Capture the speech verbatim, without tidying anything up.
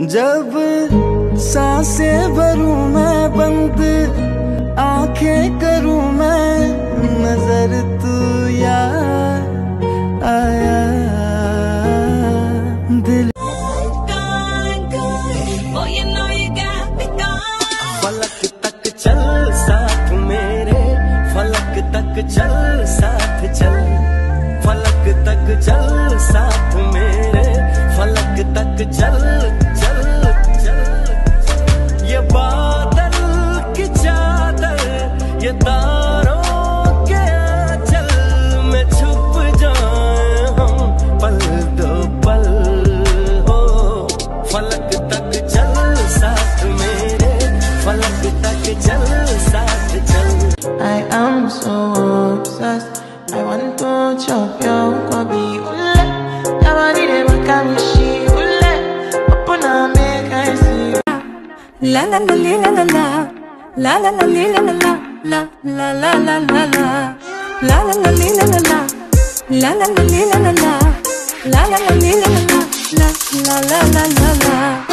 जब सांसें भरूं मैं बंद आंखें करूं मैं, नजर तू यार आया दिल। फलक तक चल साथ मेरे, फलक तक चल साथ चल, फलक तक चल साथ मेरे, फलक तक चल चल चल। ये बादल की चादर, ये तारों के आंचल में छुप जाए हम पल दो पल हो। फलक तक चल साथ मेरे, फलक तक चल साथ चल। I am so obsessed, I want to chop your kobe ule. Yabani de makamishi ule, opuna make I see. La la la la la la, la la la la la la, la la la la la la, la la la la la la, la la la la la la, la la la la la la, la la la la la la.